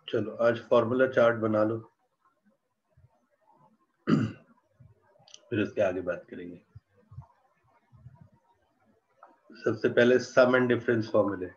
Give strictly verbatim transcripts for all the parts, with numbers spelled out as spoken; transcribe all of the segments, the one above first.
चलो आज formula chart बना लो, फिर उसके आगे बात करेंगे। सबसे पहले सम एंड डिफरेंस फॉर्मूले।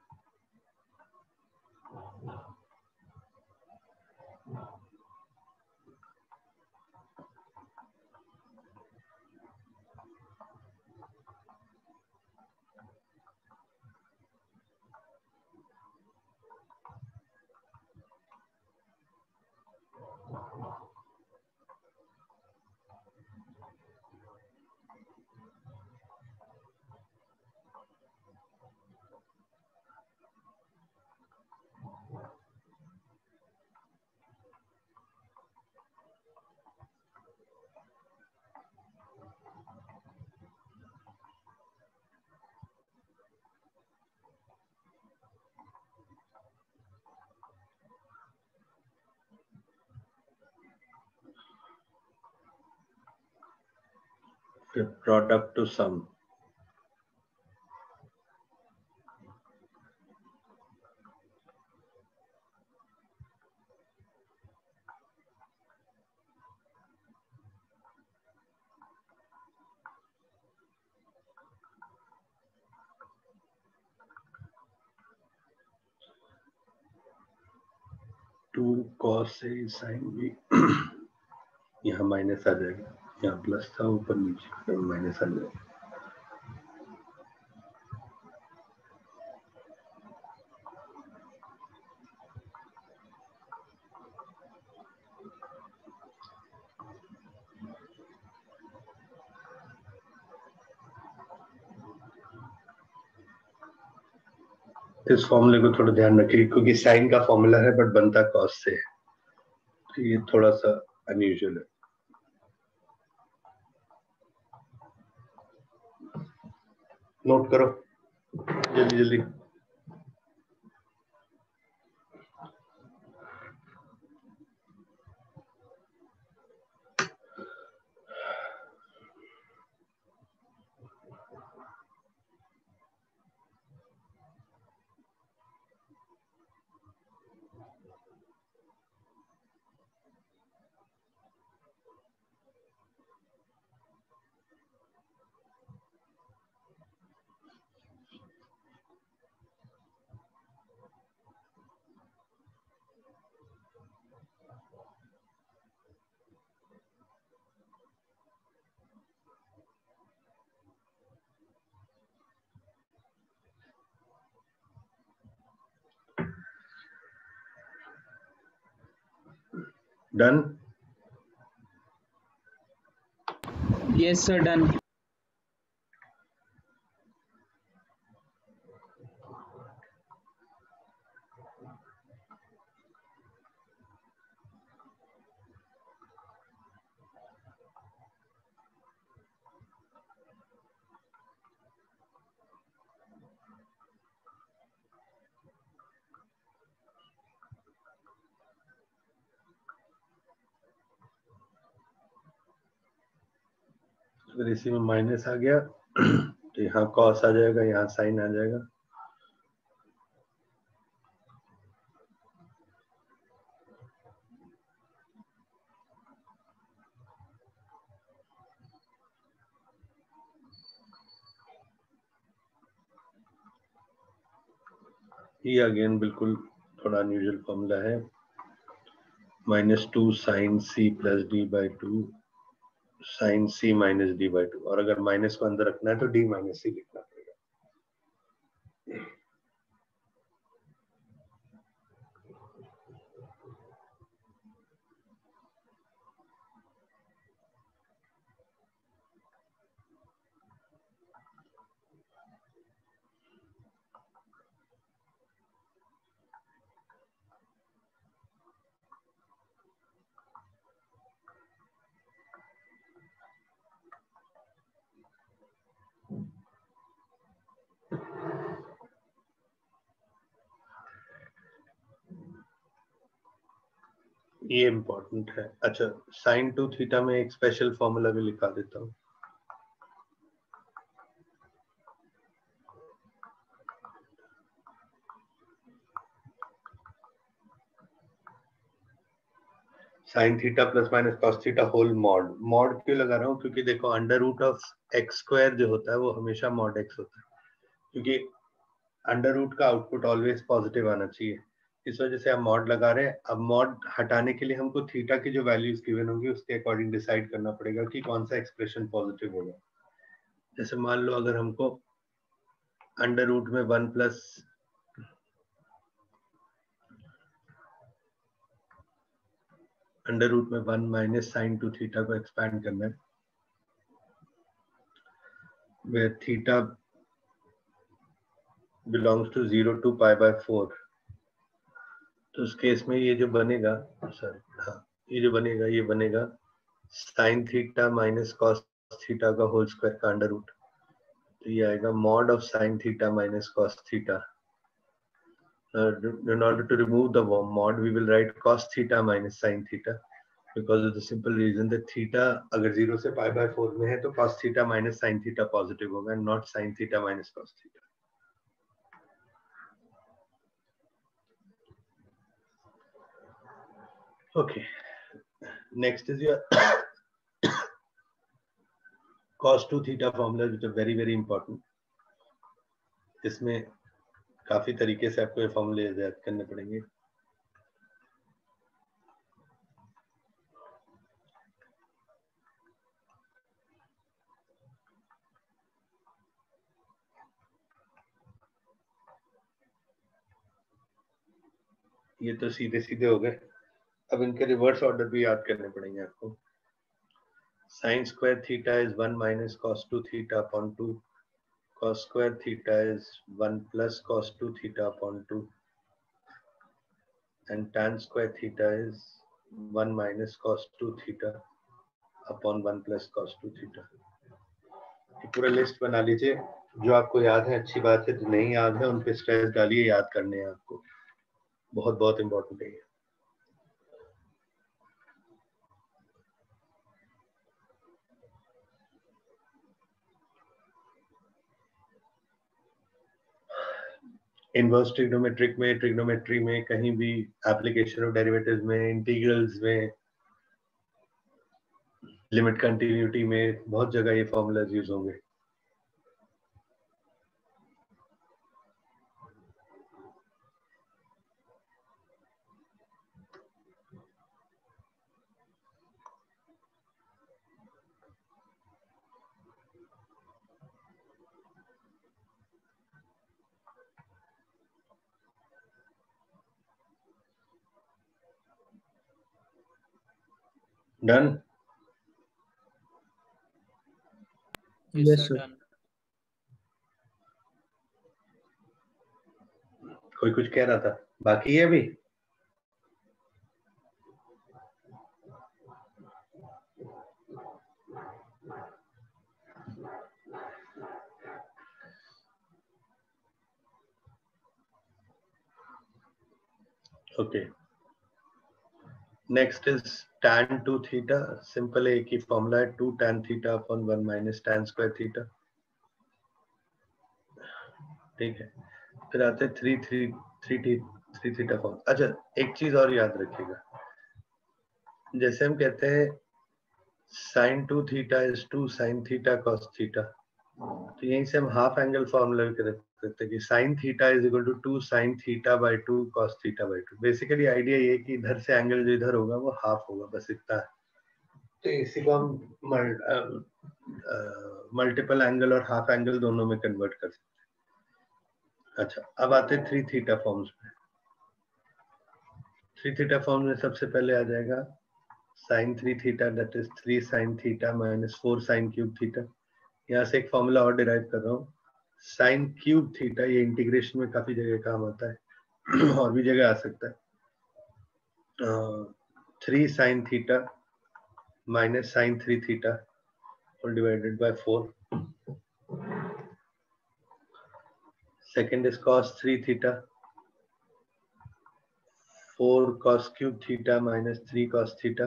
फिर product to sum. Two cos A sine B, यहाँ माइनस आ जाएगा, यहाँ प्लस था ऊपर नीचे माइनस आ जाएगा। इस फॉर्मूले को थोड़ा ध्यान रखिए क्योंकि साइन का फॉर्मूला है बट बनता कॉस से है, तो ये थोड़ा सा अनयूजुअल है। नोट करो जल्दी जल्दी। डन? Yes, sir, done. अगर इसी में माइनस आ गया तो यहाँ कॉस आ जाएगा, यहाँ साइन आ जाएगा। ये अगेन बिल्कुल थोड़ा अनयूजुअल फॉर्मूला है। Minus two sine C plus D by two sine C minus D by two, और अगर माइनस को अंदर रखना है तो डी माइनस सी लिखना पड़ेगा। ये इम्पोर्टेंट है। अच्छा, साइन टू थीटा में एक स्पेशल फॉर्मूला भी लिखा देता हूँ। Sine theta plus minus cos theta whole mod. Mod क्यों लगा रहा हूँ? क्योंकि देखो under root of x square जो होता है वो हमेशा मॉड एक्स होता है, क्योंकि अंडर रूट का आउटपुट ऑलवेज पॉजिटिव आना चाहिए। इस वजह से हम मॉड लगा रहे हैं। अब मॉड हटाने के लिए हमको थीटा की जो वैल्यूज गिवन होंगी उसके अकॉर्डिंग डिसाइड करना पड़ेगा कि कौन सा एक्सप्रेशन पॉजिटिव होगा। जैसे मान लो अगर हमको अंडर रूट में वन प्लस अंडर रूट में one minus sine two theta को एक्सपैंड करना है, where theta belongs to zero to pi by four, तो उस केस में ये जो बनेगा, सॉरी हाँ ये जो बनेगा ये बनेगा sine theta minus cos theta का होल स्क्वायर का अंडर रूट। तो ये आएगा mod of sine theta minus cos theta. In order to remove the mod, we will write cos theta minus sin theta, because of the simple reason that theta अगर zero से pi by four में है तो cos theta minus sin theta positive होगा, not sin theta minus cos theta. Okay, next is your cos two theta formulas, which are very very important. इसमें काफी तरीके से आपको ये फॉर्मूले याद करने पड़ेंगे। ये तो सीधे सीधे हो गए, अब इनके रिवर्स ऑर्डर भी याद करने पड़ेंगे आपको। Sine square theta is one minus cos two theta upon two, cos square theta is one plus cos two theta upon two, and tan square theta is one minus cos two theta upon one plus cos two theta. पूरा list बना लीजिए, जो आपको याद है अच्छी बात है, जो नहीं याद है उन पे स्ट्रेस डालिए, याद करने हैं आपको, बहुत बहुत इंपॉर्टेंट है। इनवर्स ट्रिग्नोमेट्रिक में, ट्रिग्नोमेट्री में, कहीं भी एप्लीकेशन ऑफ डेरिवेटिव्स में, इंटीग्रल्स में, लिमिट कंटिन्यूटी में, बहुत जगह ये फॉर्मूलाज यूज होंगे। डन? Yes, sir. Done. कोई कुछ कह रहा था? बाकी है अभी? Okay, next is tan two theta. Simple है, एक ही फॉर्मूला है, two tan theta upon one minus tan square theta. ठीक है, फिर आते हैं three three three three theta form. अच्छा, एक चीज और याद रखिएगा, जैसे हम कहते हैं sine two theta is two sine theta cos theta, तो यहीं से हम हाफ एंगल फॉर्मूला भी कर सकते हैं कि sine theta is equal to two sine theta by two cos theta by two. Basically idea ये कि इधर से एंगल जो इधर होगा वो हाफ होगा, बस इतना है। तो इसी को हम मल्टीपल एंगल और हाफ एंगल दोनों में कन्वर्ट कर सकते हैं। अच्छा, अब आते हैं थ्री थीटा फॉर्म्स में। थ्री थीटा फॉर्म में सबसे पहले आ जाएगा sine three theta, that is three sine theta minus four sine cube theta. यहाँ से एक फॉर्मूला और डिराइव कर रहा हूँ, साइन क्यूब थीटा, ये इंटीग्रेशन में काफी जगह काम आता है और भी जगह आ सकता है। Three sine theta minus sine three theta whole divided by four. Second is cos three theta, four cos cube theta minus three cos theta,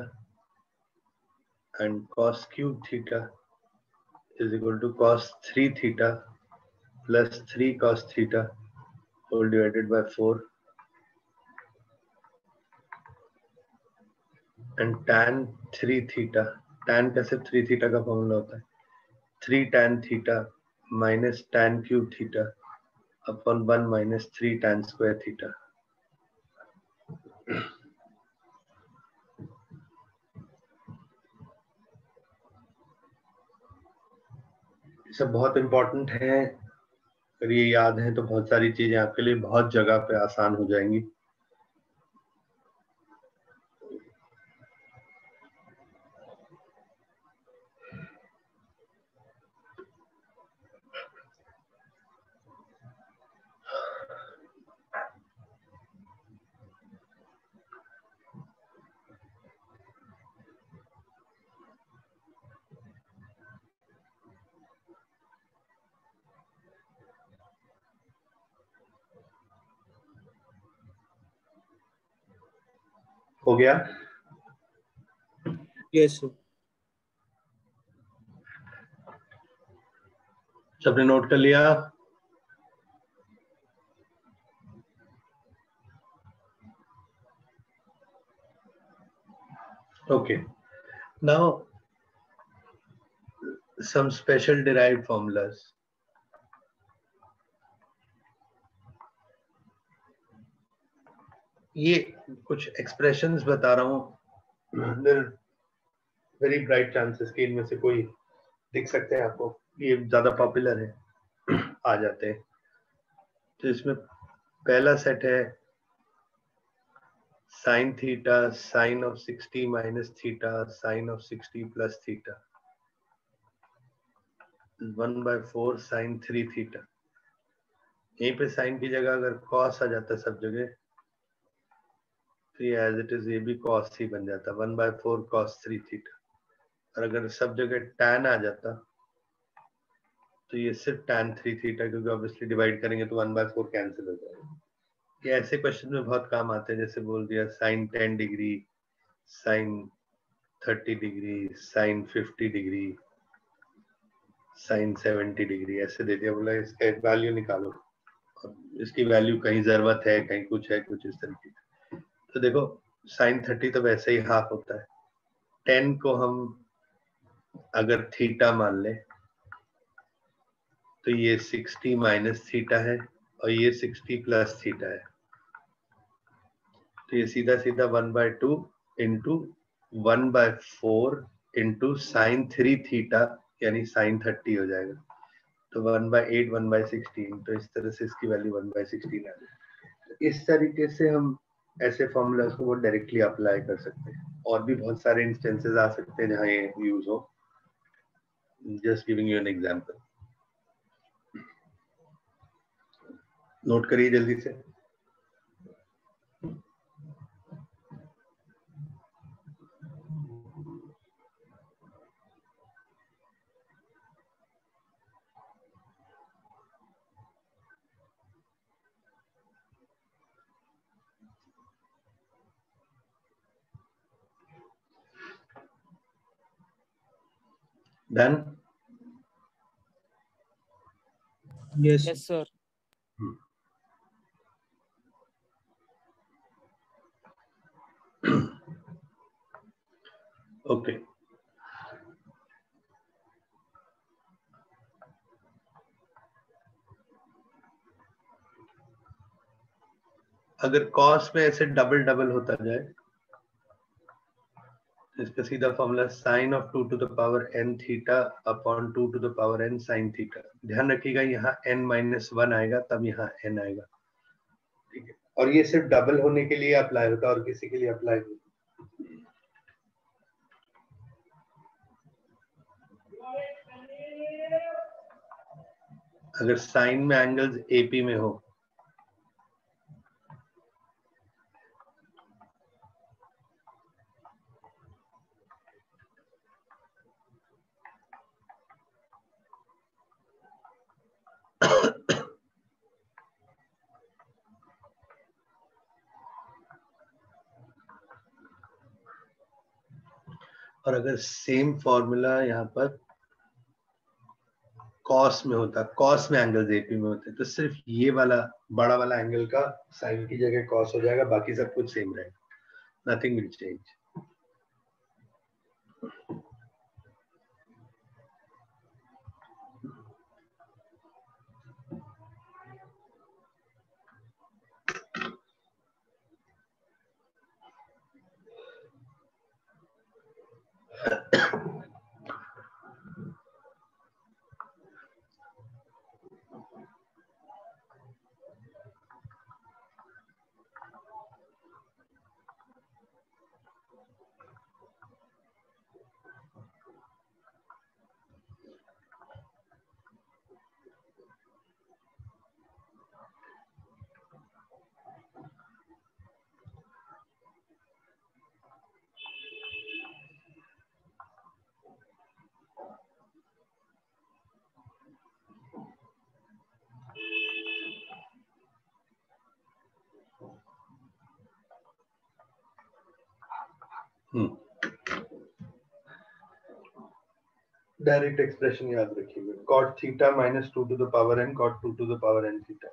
and cos cube theta is equal to cos three theta plus three cos theta whole divided by four. And tan three theta, tan का सिर्फ three theta का formula होता है, three tan theta minus tan cube theta upon one minus three tan square theta. सब बहुत important है, अगर ये याद है तो बहुत सारी चीजें आपके लिए बहुत जगह पे आसान हो जाएंगी। हो गया? Yes sir. सबने नोट कर लिया? Okay, now some special derived formulas. ये कुछ एक्सप्रेशंस बता रहा हूँ, वेरी ब्राइट चांसेस कि इनमें से कोई दिख सकते हैं आपको, ये ज्यादा पॉपुलर है, आ जाते हैं। तो इसमें पहला सेट है sine theta sine of sixty minus theta sine of sixty plus theta one by four sine three theta. यहीं पे साइन की जगह अगर कॉस आ जाता सब जगह तो ये एज इट इज ये भी कॉस ही बन जाता, one by four cos three theta. और अगर सब जगह टैन आ जाता तो ये सिर्फ टैन थ्री थीटा, क्योंकि ऑब्वियसली डिवाइड करेंगे तो वन बाय फोर कैंसिल हो जाएगा। ये ऐसे क्वेश्चन में बहुत काम आते हैं, जैसे बोल दिया sine ten degree sine thirty degree sine fifty degree sine seventy degree, ऐसे दे दिया, बोला इसका एक वैल्यू निकालो, इसकी वैल्यू कहीं जरूरत है कहीं कुछ है कुछ इस तरीके का। तो देखो साइन थर्टी तो वैसे ही हाफ होता है, टेन को हम अगर थीटा मान ले तो ये सिक्सटी माइनस थीटा है और ये सिक्सटी प्लस थीटा है, तो ये सीधा सीधा one by two into one by four into sine three theta यानी साइन थर्टी हो जाएगा। तो one by eight one by sixteen, तो इस तरह से इसकी वैल्यू वन बाय सिक्सटीन आ जाएगी। इस तरीके से हम ऐसे फॉर्मूलाज को डायरेक्टली अप्लाई कर सकते हैं। और भी बहुत सारे इंस्टेंसेस आ सकते हैं जहां ये यूज हो, just giving you an example. Note करिए जल्दी से। Done? Yes yes sir. Okay, अगर कॉस में ऐसे डबल डबल होता जाए, इसका सीधा formula sine of two to the power n theta upon two to the power n sine theta. ध्यान रखिएगा यहाँ एन माइनस वन आएगा तब यहाँ एन आएगा, ठीक है। और ये सिर्फ डबल होने के लिए अप्लाई होता है और किसी के लिए अप्लाई नहीं। अगर साइन में एंगल्स एपी में हो और अगर सेम फॉर्मूला यहाँ पर कॉस में होता, कॉस में एंगल्स एपी में होते, तो सिर्फ ये वाला बड़ा वाला एंगल का साइन की जगह कॉस हो जाएगा, बाकी सब कुछ सेम रहेगा, nothing will change. Direct expression याद रखिएगा, cot theta minus two to the power n cot two to the power n theta.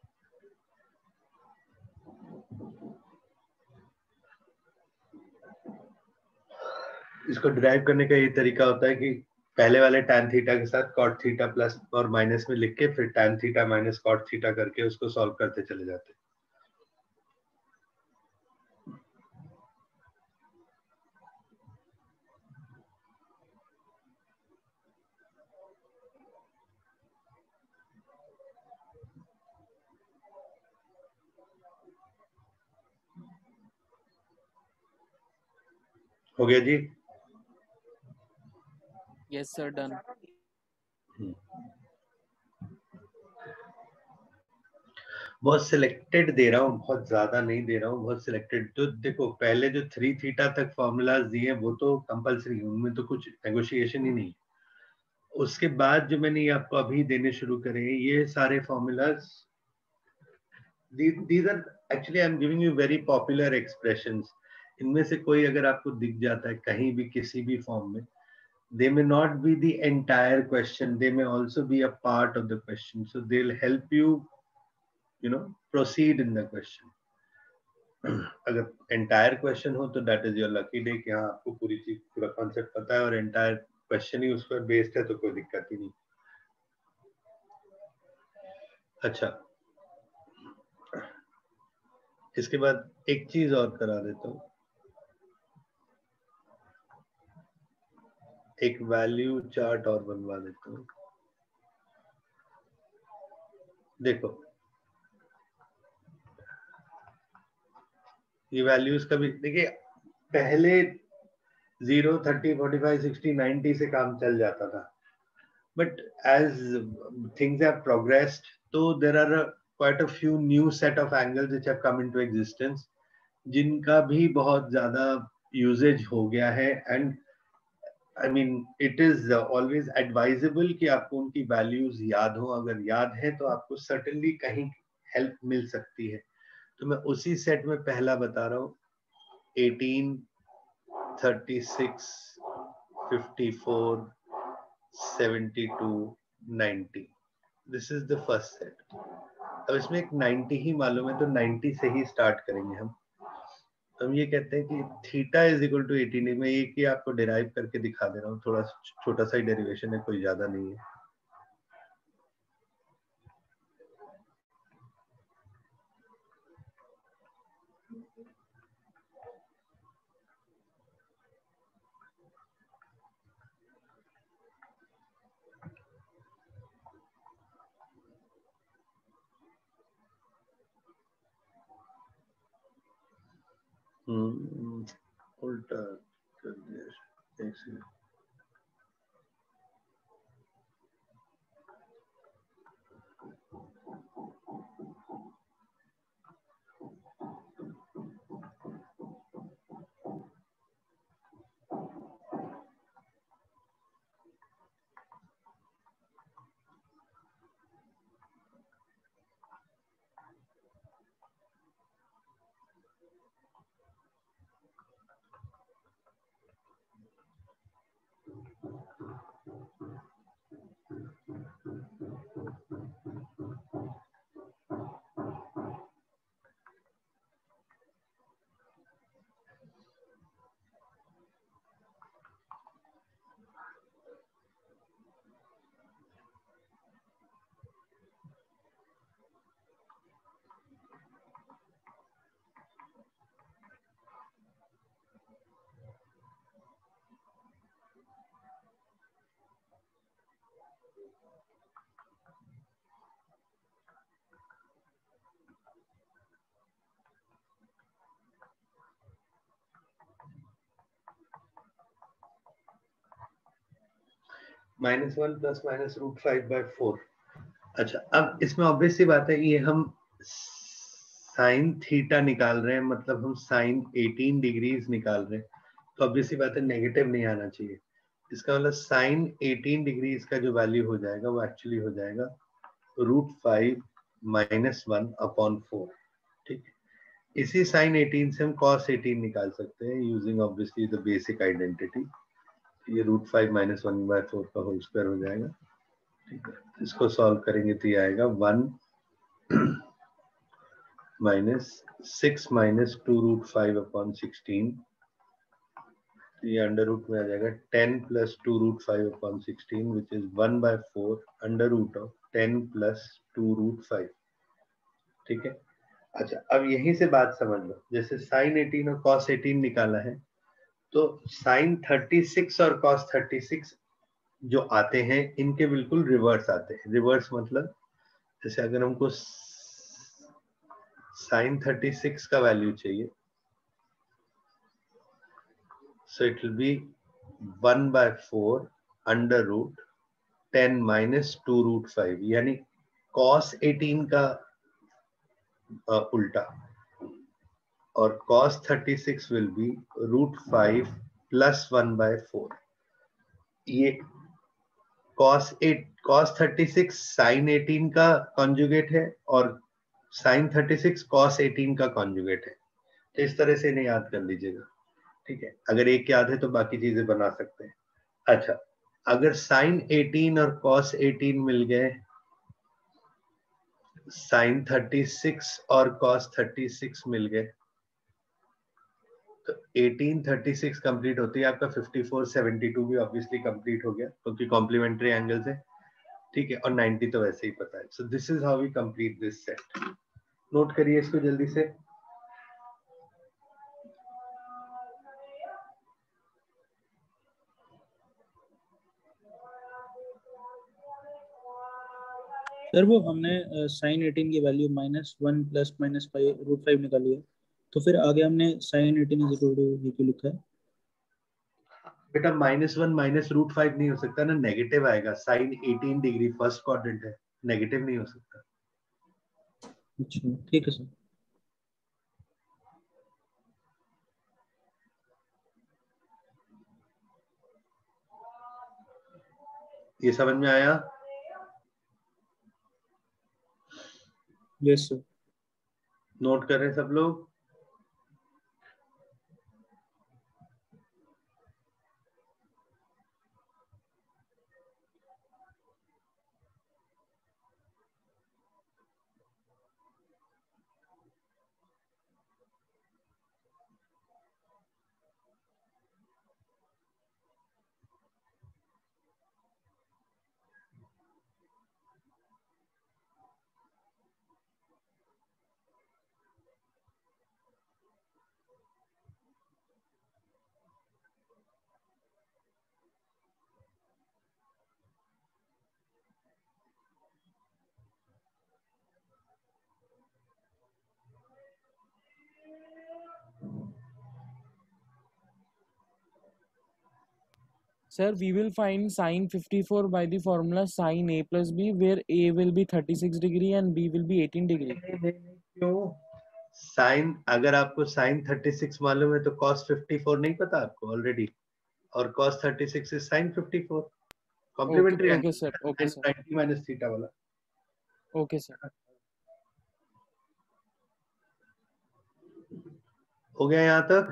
इसको डिराइव करने का ये तरीका होता है कि पहले वाले tan थीटा के साथ cot थीटा प्लस और माइनस में लिख के फिर tan theta minus cot theta करके उसको सॉल्व करते चले जाते हैं। हो गया जी? Yes sir, done. बहुत सिलेक्टेड दे रहा हूँ, बहुत ज्यादा नहीं दे रहा हूँ, बहुत सिलेक्टेड। तो देखो पहले जो थ्री थीटा तक फॉर्मूलाज दिए वो तो कंपलसरी, उनमें तो कुछ नेगोशिएशन ही नहीं। उसके बाद जो मैंने ये आपको अभी देने शुरू करे ये सारे formulas, these are actually I'm giving you very popular expressions। इनमें से कोई अगर आपको दिख जाता है कहीं भी किसी भी फॉर्म में, they may not be the entire question, they may also be a part of the question, so they'll help you you know proceed in the question। अगर entire question हो तो that is your lucky day कि हाँ आपको पूरी चीज पूरा concept पता है और entire question ही उस पर बेस्ड है तो कोई दिक्कत ही नहीं। अच्छा, इसके बाद एक चीज और करा देता हूँ, एक वैल्यू चार्ट और बनवा देता हूँ। देखो ये वैल्यूज का भी देखिए, पहले zero thirty forty five sixty ninety से काम चल जाता था, but as things have progressed तो there are quite a few new set of angles which have come into existence, जिनका भी बहुत ज्यादा यूजेज हो गया है। And I mean it is always advisable कि आपको उनकी वैल्यूज याद हो, अगर याद है तो आपको सर्टेनली कहीं हेल्प मिल सकती है। तो मैं उसी सेट में पहला बता रहा हूँ, eighteen, thirty six, fifty four, seventy two, ninety, this is the first set. अब इसमें एक नाइंटी ही मालूम है तो नाइंटी से ही स्टार्ट करेंगे हम। हम ये कहते हैं कि theta is equal to eighteen, मैं एक ही आपको डिराइव करके दिखा दे रहा हूँ, थोड़ा छोटा सा ही डेरिवेशन है, कोई ज्यादा नहीं है। हम्म, उल्टा कर दिया, एक second. Minus one plus minus root five by four. अच्छा, अब इसमें ऑब्वियस सी बात है, ये हम साइन थीटा निकाल रहे हैं, मतलब हम साइन एटीन डिग्रीज निकाल रहे हैं, तो ऑब्वियस सी बात है नेगेटिव नहीं आना चाहिए। इसका मतलब साइन एटीन डिग्रीज का जो वैल्यू हो जाएगा वो एक्चुअली हो जाएगा root five minus one upon four. ठीक है, इसी साइन एटीन से हम कॉस एटीन निकाल सकते हैं using obviously the basic identity. ये root five minus one by four का होल स्क्वायर हो जाएगा। ठीक है, इसको सॉल्व करेंगे तो ये आएगा one minus six minus two root five upon sixteen, ये अंडर रूट में आ जाएगा ten plus two root five upon sixteen which is one by four under root of ten plus two root five. ठीक है, अच्छा अब यहीं से बात समझ लो, जैसे साइन एटीन और कॉस एटीन निकाला है, तो साइन थर्टी सिक्स और कॉस थर्टी सिक्स जो आते हैं इनके बिल्कुल रिवर्स आते हैं। रिवर्स मतलब जैसे अगर हमको साइन थर्टी सिक्स का वैल्यू चाहिए, so it will be one by four under root ten minus two root five, यानी cos एटीन का uh, उल्टा, और cos thirty six will be root five plus one by four. ये cos eight cos thirty six sin eighteen का conjugate है और sin thirty six cos eighteen का conjugate है। तो इस तरह से इन्हें याद कर लीजिएगा। ठीक है, अगर एक याद है तो बाकी चीजें बना सकते हैं। अच्छा, अगर साइन एटीन और कॉस एटीन मिल गए, साइन थर्टी सिक्स और कॉस थर्टी सिक्स मिल गए, तो एटीन थर्टी सिक्स कंप्लीट होती है आपका फिफ्टी फोर सेवेंटी टू भी ऑब्वियसली कंप्लीट हो गया क्योंकि कॉम्प्लीमेंट्री एंगल्स है। ठीक है, और नाइंटी तो वैसे ही पता है। So this is how we complete this set. Note करिए इसको जल्दी से। सर वो हमने साइन एटीन की value minus one plus minus five root five निकाली है, तो फिर आगे हमने sine eighteen is equal to ये क्यों लिखा है? बेटा minus one minus root five नहीं हो सकता ना, नेगेटिव आएगा। Sine eighteen degree first quadrant है, नेगेटिव नहीं हो सकता। अच्छा ठीक है सर। ये समझ में आया? Yes sir. नोट कर रहे हैं सब लोग? Sir, we will find sine fifty-four by the formula sin a plus b, where a will be thirty-six degree and b will be eighteen degree. क्यों? साइन, अगर आपको साइन थर्टी सिक्स मालूम है तो cos फिफ्टी फोर नहीं पता आपको already, और cos thirty six is sin fifty four. Complementary Okay, sir. Okay, sir. Ninety minus theta वाला। Okay, sir. हो गया यहाँ तक?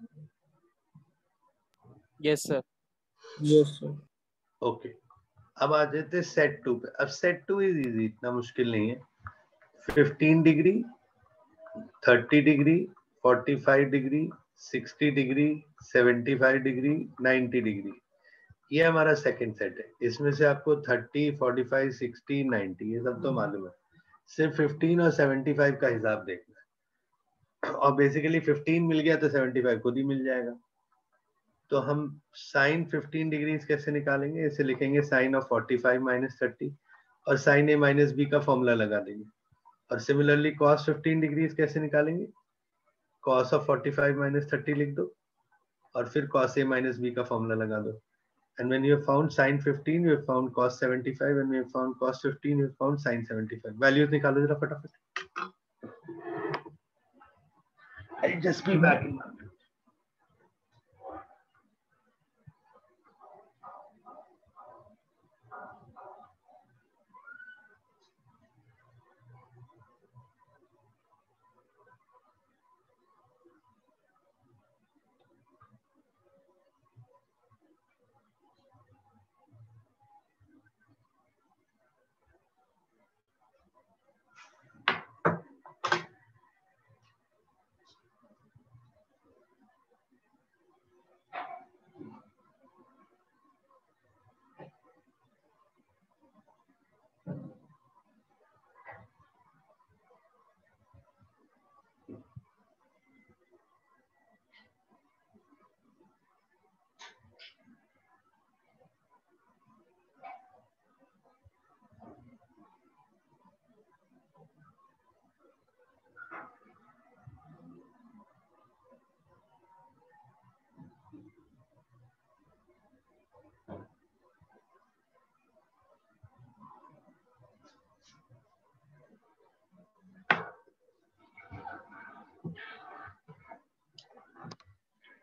Yes, sir. Yes sir. Okay, अब आ जाते सेट टू पे। अब सेट टू इज इजी, इतना मुश्किल नहीं है। Fifteen degree, thirty degree, forty five degree, sixty degree, seventy five degree, ninety degree, ये हमारा सेकंड सेट है। इसमें से आपको thirty, forty five, sixty, ninety ये सब तो मालूम है, सिर्फ फिफ्टीन और सेवेंटी फाइव का हिसाब देखना है। और बेसिकली फिफ्टीन मिल गया तो सेवेंटी फाइव खुद ही मिल जाएगा। तो हम साइन फिफ्टीन डिग्री कैसे निकालेंगे? इसे लिखेंगे sine of forty five minus thirty, और साइन ए माइनस बी का फॉर्मूला लगा देंगे। और सिमिलरली कॉस फिफ्टीन डिग्री कैसे निकालेंगे? Cos of forty five minus thirty लिख दो और फिर कॉस ए माइनस बी का फॉर्मूला लगा दो। And when you have found sin fifteen, you have found cos seventy-five, and when you have found cos fifteen, you have found sin seventy-five. Values निकालो जरा फटाफट। I'll just be back in a minute.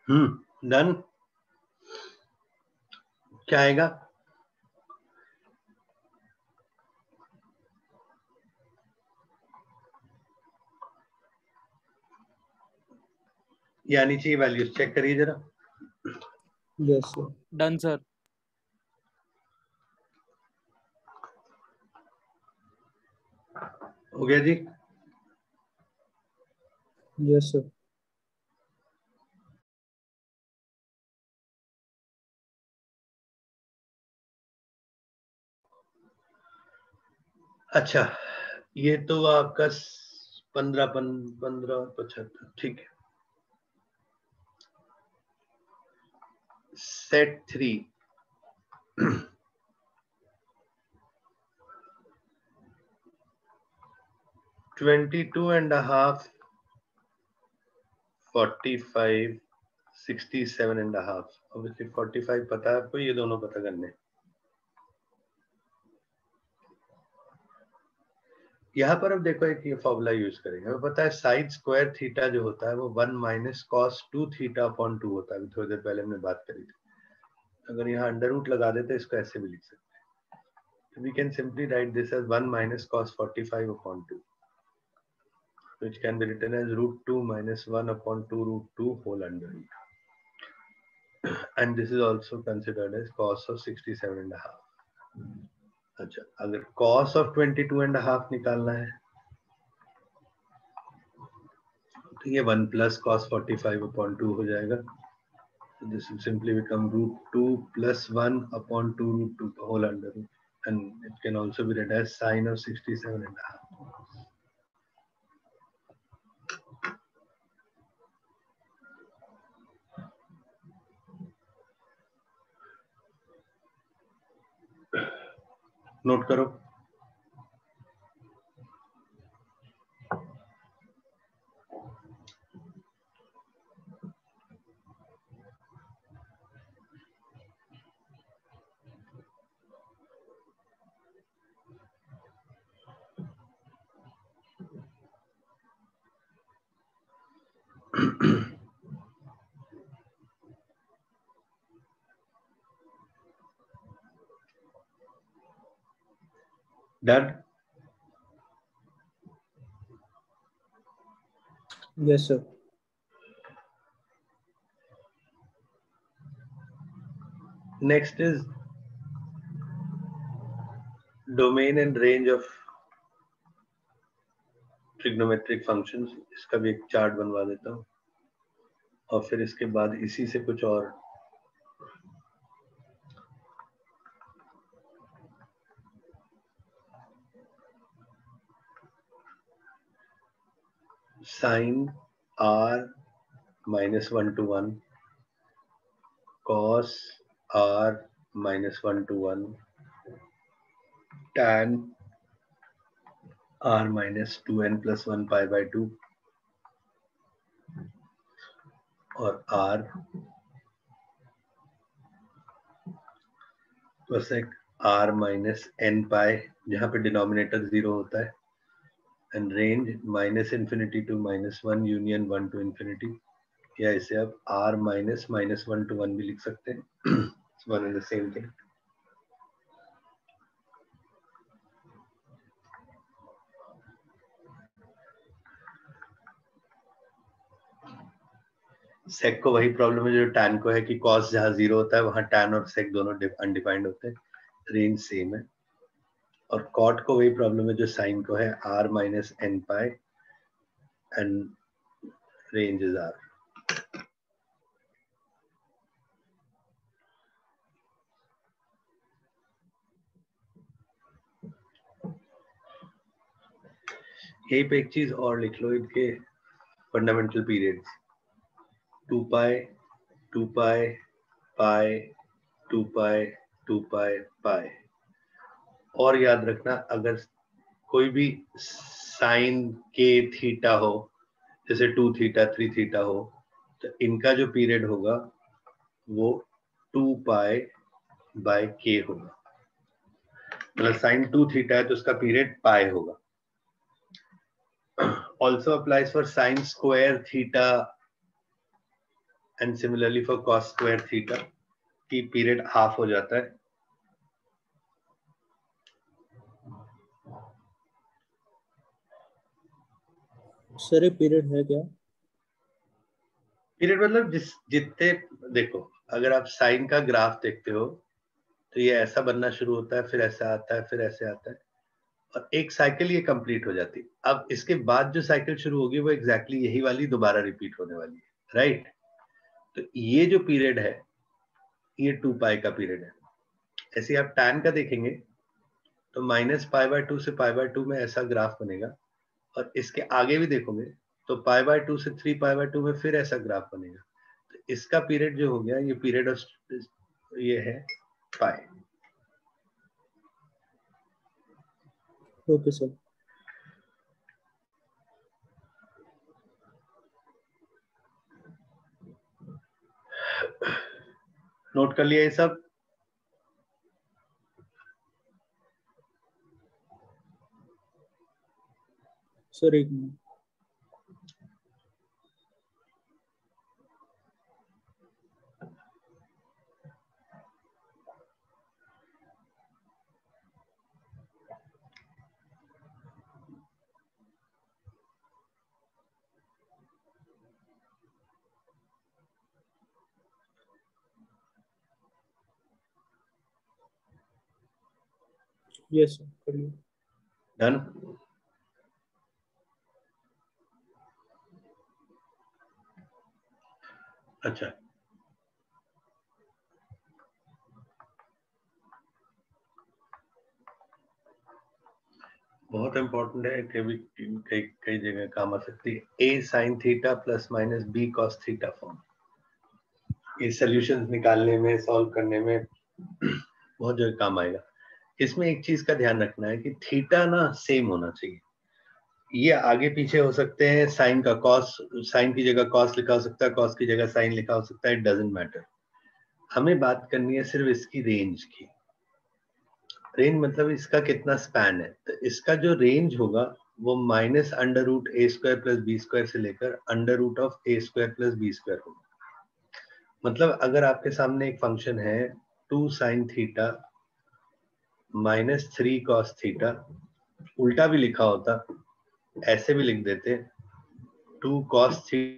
Hmm done. क्या आएगा? यानी चाहिए values check करिए जरा। Yes sir. Done sir. हो गया जी। Yes sir. अच्छा, ये तो आपका पंद्रह पंद्रह पचहत्तर, ठीक है। Set three twenty two and half, forty five, sixty seven and half. Obviously forty five पता है आपको, ये दोनों पता करने। यहाँ पर अब देखो एक ये फॉर्मूला यूज करेंगे। हमें पता है साइड स्क्वायर थीटा जो होता है वो one minus cos two theta upon two होता है। थोड़ी देर पहले हमने बात करी थी। अगर यहाँ अंडर रूट लगा देते इसको ऐसे भी लिख सकते हैं। We can simply write this as one minus cos forty five upon two, which can be written as root two minus one upon two root two whole under root. And this is also considered as cos of sixty-seven and a half. अच्छा, अगर cos of twenty-two and a half निकालना है तो ये one plus cos forty-five upon two हो जाएगा। So this will simply become root two plus one upon two root two whole under root, and it can also be read as sine of sixty-seven and a half. Note करो। Done? Yes sir. Next is domain and range of trigonometric functions. इसका भी एक chart बनवा देता हूँ और फिर इसके बाद इसी से कुछ और sine R minus one to one, cos R minus one to one, tan R minus two n plus one pi by two और आर प्लस एक आर माइनस एन पाई, जहाँ पे डिनोमिनेटर जीरो होता है, and range minus infinity to minus one union one to infinity, या इसे आप R minus minus one to one भी लिख सकते हैं। One and the same thing. सेक को वही प्रॉब्लम है जो टैन को है कि कॉस जहां जीरो होता है वहां टैन और सेक दोनों अनडिफाइंड होते हैं, रेंज सेम है। और कॉट को वही प्रॉब्लम है जो साइन को है, R minus n pi and range is R. यही पे एक चीज और लिख लो, इनके fundamental periods two pi two pi pi two pi two pi pi. और याद रखना अगर कोई भी साइन के थीटा हो, जैसे टू थीटा थ्री थीटा हो, तो इनका जो पीरियड होगा वो टू पाई बाय के होगा। मतलब साइन टू थीटा है तो उसका पीरियड पाई होगा। Also applies for sine square theta and similarly for cos square theta की पीरियड हाफ हो जाता है। सर पीरियड है क्या? पीरियड मतलब जिस जितने, देखो अगर आप साइन का ग्राफ देखते हो तो ये ऐसा बनना शुरू होता है, फिर ऐसा आता है, फिर ऐसे आता है, और एक साइकिल ये कंप्लीट हो जाती है। अब इसके बाद जो साइकिल शुरू होगी वो एग्जैक्टली exactly यही वाली दोबारा रिपीट होने वाली है, राइट। तो ये जो पीरियड है ये टू पाई का पीरियड है। ऐसे आप टैन का देखेंगे तो माइनस पाई बाय टू से पाई बाय टू में ऐसा ग्राफ बनेगा, और इसके आगे भी देखोगे तो पाई बाय टू से थ्री पाई बाय टू में फिर ऐसा ग्राफ बनेगा। तो इसका पीरियड जो हो गया ये पीरियड ऑफ ये है पाई। Okay sir. नोट कर लिया ये सब? सर एक मिनट। यस सर कर लिया। डन। अच्छा, बहुत इंपॉर्टेंट है, कभी कई कई जगह काम आ सकती है। A sine theta plus minus B cos theta form, ये सॉल्यूशंस निकालने में, सॉल्व करने में बहुत जगह काम आएगा। इसमें एक चीज का ध्यान रखना है कि थीटा ना सेम होना चाहिए। ये आगे पीछे हो सकते हैं, साइन का कॉस, साइन की जगह कॉस लिखा हो सकता है, कॉस की जगह साइन लिखा हो सकता है, इट डजंट मैटर। हमें बात करनी है सिर्फ इसकी रेंज की। रेंज मतलब इसका कितना स्पैन है। तो इसका जो रेंज होगा वो minus under root A square plus B square से लेकर under root of A square plus B square होगा। मतलब अगर आपके सामने एक फंक्शन है two sine theta minus three cos theta, उल्टा भी लिखा होता, ऐसे भी लिख देते two cos theta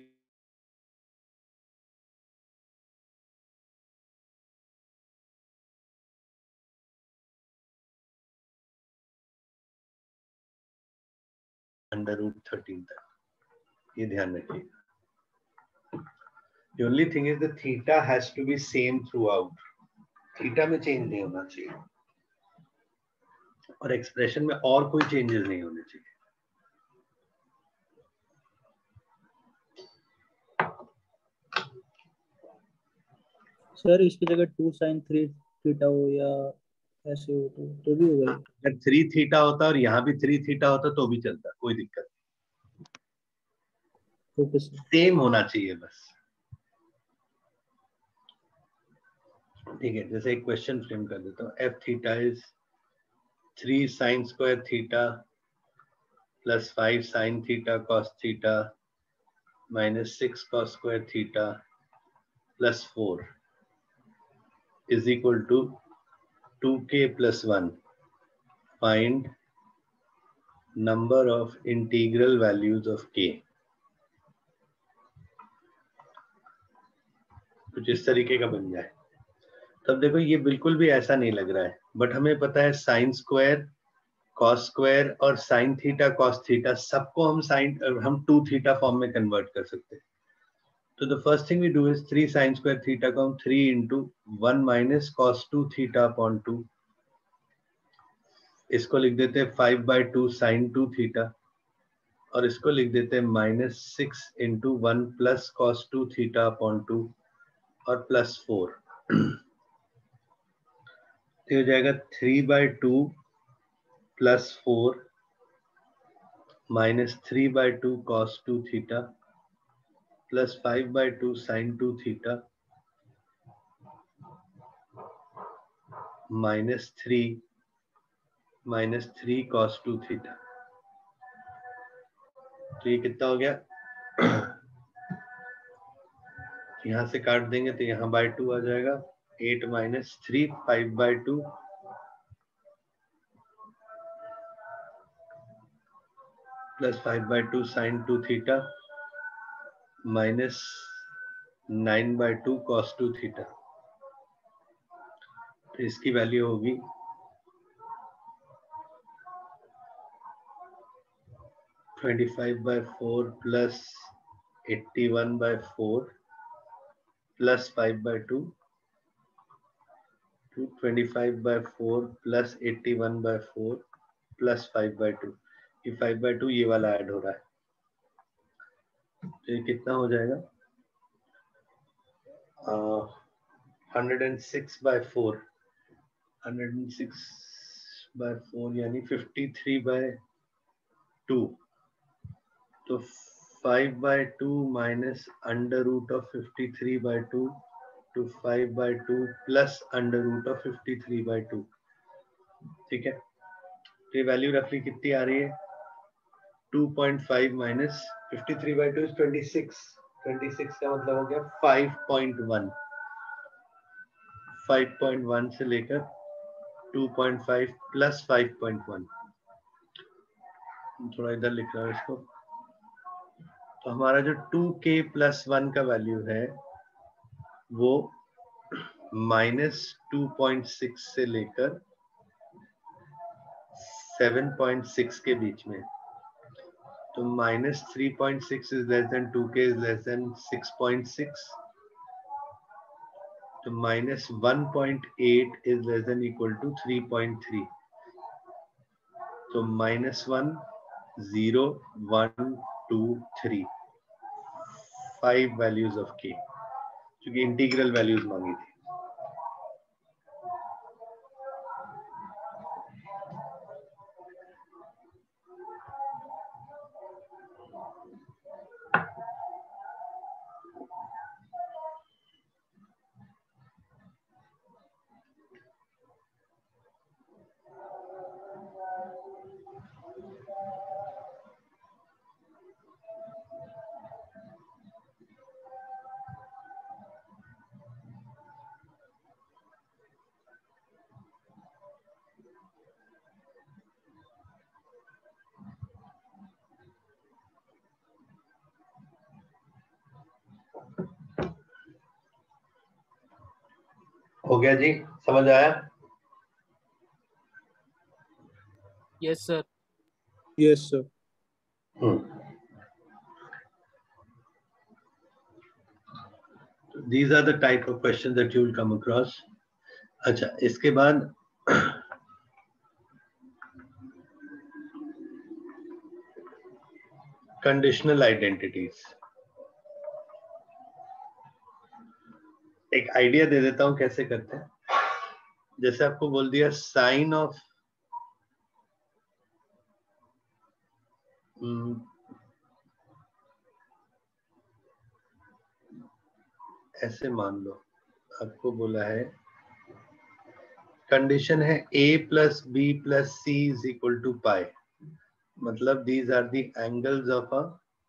under root thirteen तक, ये ध्यान रखिएगा। The only thing is the theta has to be same throughout. थीटा में चेंज नहीं होना चाहिए और एक्सप्रेशन में और कोई चेंजेस नहीं होने चाहिए। सर इसकी जगह टू साइन थ्री थीटा हो या ऐसे हो तो तो भी होगा। अगर थ्री थीटा होता और यहाँ भी थ्री थीटा होता तो भी चलता, कोई दिक्कत नहीं। Okay sir. सेम होना चाहिए बस, ठीक है। जैसे एक क्वेश्चन फ्रेम कर देता हूँ, F theta is three sine square theta plus five sine theta cos theta minus six cos square theta plus four is equal to two k plus one. Find number of integral values of k. कुछ इस तरीके का बन जाए। तब देखो ये बिल्कुल भी ऐसा नहीं लग रहा है, बट हमें पता है साइन स्क्वायर कॉस स्क्वायर और साइन थीटा कॉस थीटा सबको हम साइन हम टू थीटा फॉर्म में कन्वर्ट कर सकते हैं। तो the first thing we do is three sine square theta को हम three into one minus cos two theta upon two, इसको लिख देते हैं five by two sine two theta, और इसको लिख देते हैं minus six into one plus cos two theta upon two और प्लस फोर। तो हो जाएगा three by two plus four minus three by two cos two theta plus five by two sine two theta minus three minus three cos two theta. तो ये कितना हो गया? यहाँ से काट देंगे तो यहाँ बाय टू आ जाएगा, eight minus three, five by two plus five by two sine two theta minus nine by two cos two theta. तो इसकी वैल्यू होगी twenty five by four plus eighty one by four plus five by two, twenty five by four plus eighty one by four plus five by two. ये five by two ये वाला add हो रहा है, तो ये कितना हो जाएगा, hundred and six by four, hundred and six by four यानी फिफ्टी थ्री बाय टू। तो five by two minus under root of fifty three by two two five by two plus under root of fifty three by two. ठीक है, तो ये value रफली कितनी आ रही है, two point five minus fifty three by two is twenty six, twenty six का मतलब हो गया five point one, five point one से लेकर two point five plus five point one. थोड़ा इधर लिख रहा हूँ इसको। तो हमारा जो टू के प्लस वन का वैल्यू है वो माइनस टू पॉइंट सिक्स से लेकर सेवन पॉइंट सिक्स के बीच में। तो minus three point six is less than two K is less than six point six. तो minus one point eight is less than equal to three point three. तो minus one, zero, one, two, three, five values of K, क्योंकि integral values मांगी थी। हो गया जी, समझ आया? Yes sir. Yes sir. These are the type of questions that you will come across. अच्छा, इसके बाद कंडीशनल आइडेंटिटीज। एक आइडिया दे देता हूं कैसे करते हैं। जैसे आपको बोल दिया साइन ऑफ ऐसे मान लो आपको बोला है कंडीशन है a plus B plus C is equal to pi, मतलब these are the angles of a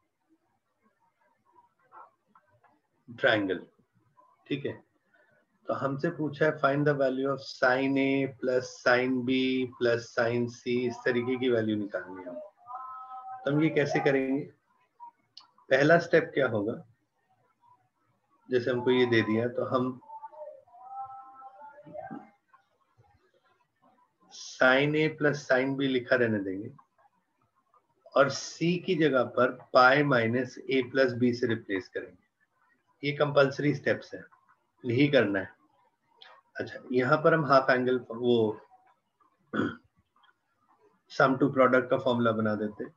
triangle. ठीक है, तो हमसे पूछा है find the value of sine A plus sine B plus sine C, इस तरीके की वैल्यू निकालनी है। तो हम ये कैसे करेंगे? पहला स्टेप क्या होगा, जैसे हमको ये दे दिया तो हम sine A plus sine B लिखा रहने देंगे और सी की जगह पर pi minus A plus B से रिप्लेस करेंगे। ये कंपलसरी स्टेप्स है, यही करना है। अच्छा, यहाँ पर हम हाफ एंगल वो सम टू प्रोडक्ट का फॉर्मूला बना देते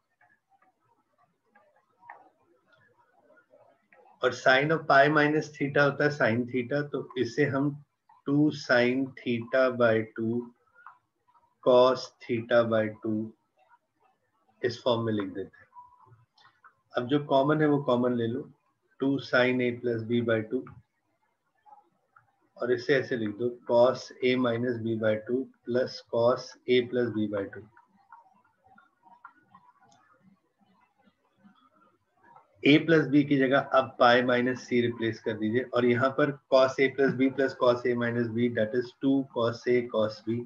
और sine of pi minus theta होता है साइन थीटा, तो इसे हम two sine theta by two cos theta by two इस फॉर्म में लिख देते हैं। अब जो कॉमन है वो कॉमन ले लो, two sine A plus B by two, और इसे ऐसे लिख दो cos A minus B by two plus cos A plus B by two. a plus B की जगह अब पाई माइनस सी रिप्लेस कर दीजिए और यहाँ पर cos a plus B plus cos a minus B that is two cos a cos b।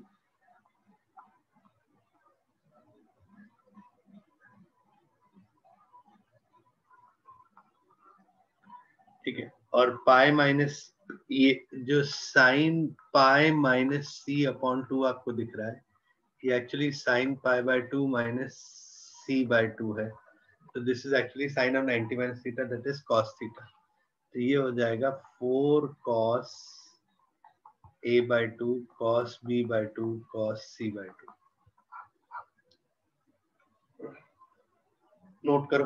ठीक है, और पाई माइनस ये जो sine pi minus C upon two आपको दिख रहा है, ये actually sine pi by two minus C by two है। तो this is actually sine of ninety minus theta that is cos theta. तो ये हो जाएगा four cos a by two cos b by two cos c by two. Note करो,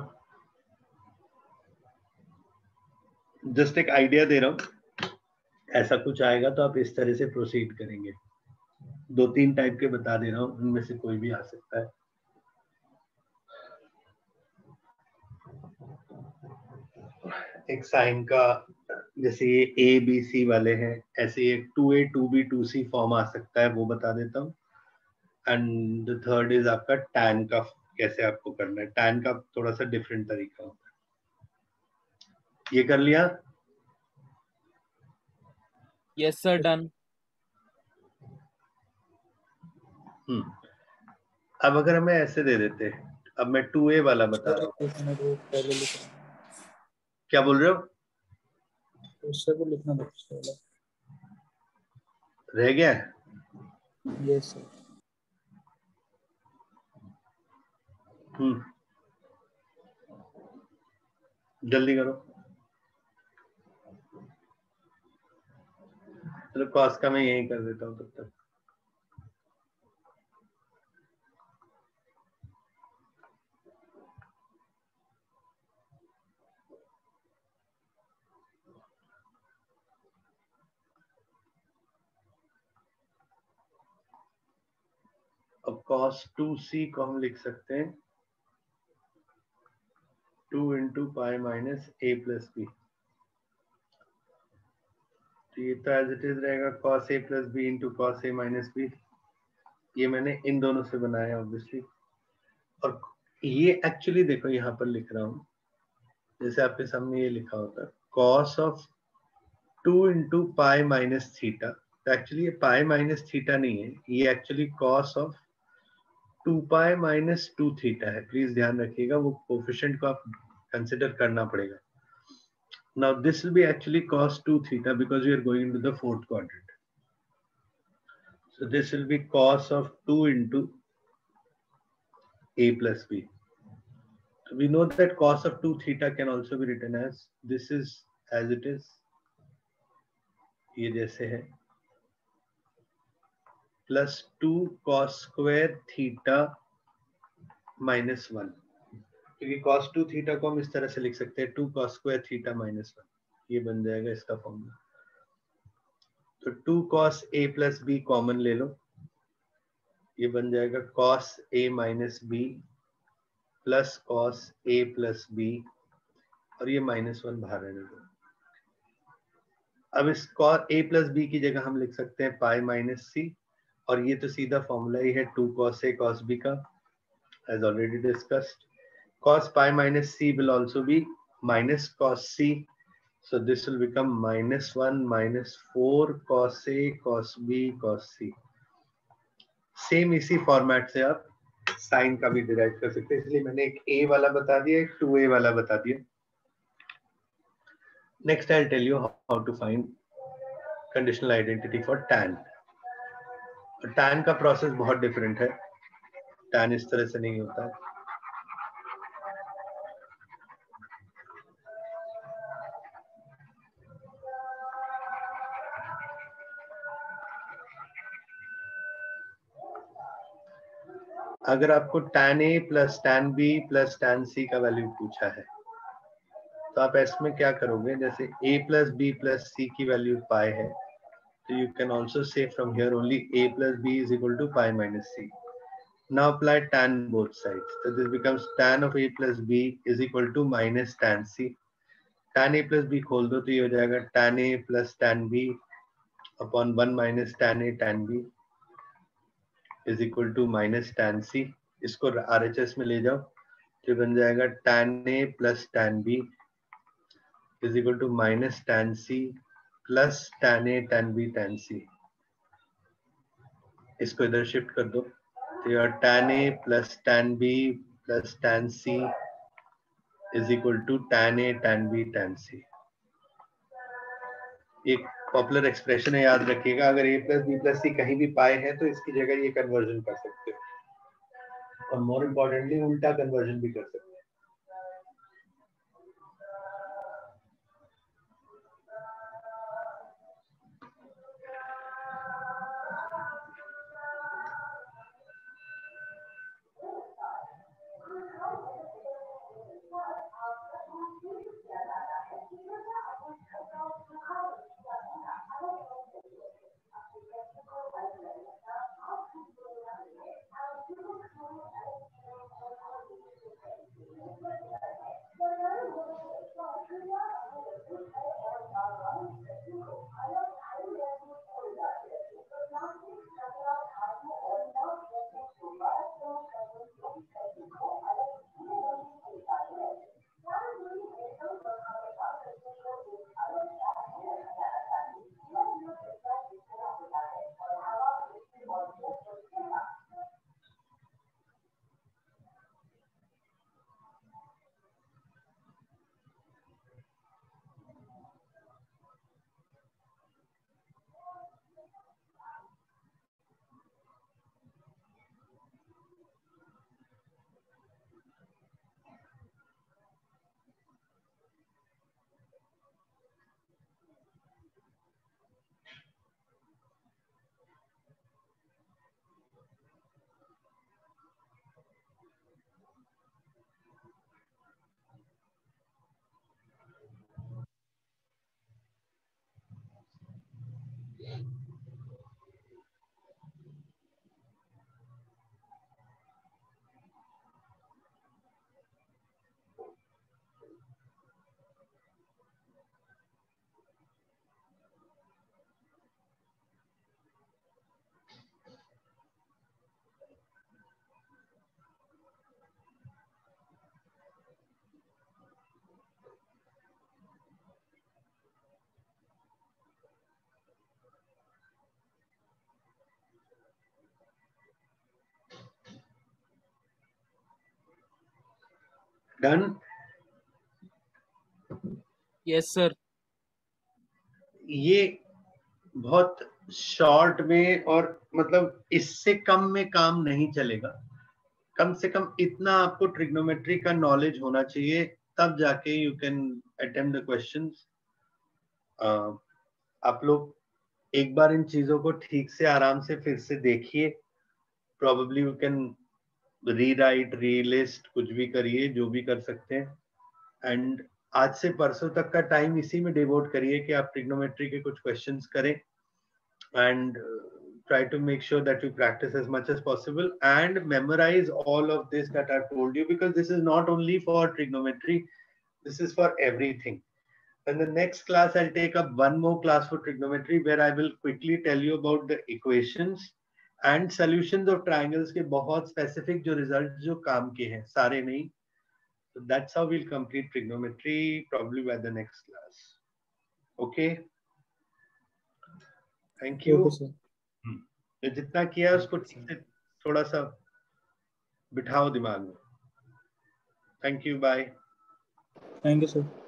just एक idea दे रहा हूं, ऐसा कुछ आएगा तो आप इस तरह से प्रोसीड करेंगे। दो तीन टाइप के बता दे रहा हूं, उनमें से कोई भी आ सकता है। एक साइन का जैसे ये ए बी सी वाले हैं, ऐसे एक two A two B two C form आ सकता है, वो बता देता हूँ। एंड द थर्ड इज आपका टैन का, कैसे आपको करना है। टैन का थोड़ा सा डिफरेंट तरीका होता है। ये कर लिया? Yes sir, done. हम्म, अब अगर हमें ऐसे दे देते, अब मैं टू ए वाला बता रहा हूँ। क्या बोल रहे हो? उससे को लिखना दो, रह गया? Yes sir. हम्म, जल्दी करो। चलो कॉस का मैं यही कर देता हूँ तब तक। अब cos टू सी को हम लिख सकते हैं two into pi minus A plus B. तो ये तो एज इट इज रहेगा cos a plus B into cos a minus B. ये मैंने इन दोनों से बनाया ऑब्वियसली। और ये एक्चुअली देखो यहाँ पर लिख रहा हूँ, जैसे आपके सामने ये लिखा होता है cos of two into pi minus theta. तो एक्चुअली ये पाई माइनस थीटा नहीं है, ये actually cos of two pi minus two theta है। प्लीज ध्यान रखिएगा, वो कोफिशिएंट को आप कंसिडर करना पड़ेगा। Now this will be actually cos two theta because we are going into the fourth quadrant. So this will be cos of two into a plus b. So we know that cos of two theta can also be written as this is as it is. ये जैसे है plus two cos square theta minus one, क्योंकि cos two theta को हम इस तरह से लिख सकते हैं two cos square theta minus one. ये बन जाएगा इसका फॉर्मूला। तो two cos a plus b common ले लो, ये बन जाएगा cos a minus B plus cos a plus B, और ये माइनस वन बाहर रहने दो। अब इस cos a प्लस बी की जगह हम लिख सकते हैं पाई माइनस सी, और ये तो सीधा फॉर्मूला ही है two cos a cos b का, as already discussed. cos pi minus c will also be minus cos c, so this will become minus one minus four cos a cos b cos c। Same इसी format से आप sign का भी derive कर सकते हैं, इसलिए मैंने एक a वाला बता दिया, एक टू ए वाला बता दिया। Next I will tell you how to find conditional identity for tan। tan का प्रोसेस बहुत डिफरेंट है, tan इस तरह से नहीं होता है। अगर आपको tan a plus tan b plus tan c का वैल्यू पूछा है, तो आप इसमें क्या करोगे, जैसे a plus B plus C की वैल्यू पाई है, तो you can also say from here only a plus B is equal to pi minus C. Now apply tan both sides, so this becomes tan of a plus b is equal to minus tan c। tan a plus b खोल दो तो ये हो जाएगा tan a plus tan b upon one minus tan a tan b is equal to minus tan c। इसको R H S में ले जाओ तो बन जाएगा tan a plus tan b is equal to minus tan c plus tan a tan b tan c। इसको इधर shift कर दो तो यार tan a plus tan b plus tan c is equal to tan a tan b tan c। एक popular expression है, याद रखिएगा। अगर a plus B plus C कहीं भी पाए हैं तो इसकी जगह ये कन्वर्जन कर सकते हो, और मोर इम्पोर्टेंटली उल्टा कन्वर्जन भी कर सकते हो। डन? Yes sir. ये बहुत शॉर्ट में, और मतलब इससे कम में काम नहीं चलेगा। कम से कम इतना आपको ट्रिग्नोमेट्री का नॉलेज होना चाहिए, तब जाके you can attempt the questions. आप लोग एक बार इन चीजों को ठीक से आराम से फिर से देखिए। Probably you can rewrite, relist, कुछ भी करिए, जो भी कर सकते हैं। एंड आज से परसों तक का टाइम इसी में डिवोट करिए कि आप ट्रिग्नोमेट्री के कुछ क्वेश्चंस करें, and uh, try to make sure that you practice as much as possible and memorize all of this that I've told you, because this is not only for trigonometry, this is for everything. In the next class, I'll take up one more class for trigonometry where I will quickly tell you about the equations and solutions of triangles के बहुत specific जो results जो काम के हैं, सारे नहीं। So that's how we'll complete trigonometry probably by the next class. Okay? Thank you. Okay sir. तो जितना किया उसको ठीक से थोड़ा सा बिठाओ दिमाग में। Thank you, bye. Thank you sir.